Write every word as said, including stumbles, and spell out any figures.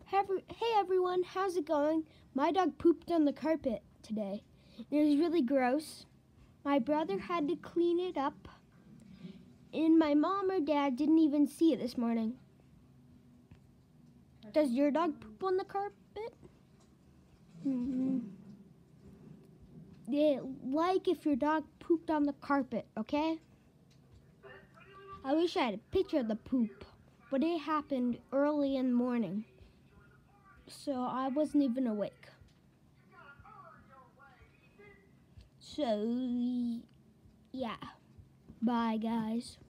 Hey everyone, how's it going? My dog pooped on the carpet today. It was really gross. My brother had to clean it up, and my mom or dad didn't even see it this morning. Does your dog poop on the carpet? Mm-hmm. Yeah, like if your dog pooped on the carpet, okay? I wish I had a picture of the poop, but it happened early in the morning, so I wasn't even awake. So, yeah. Bye, guys.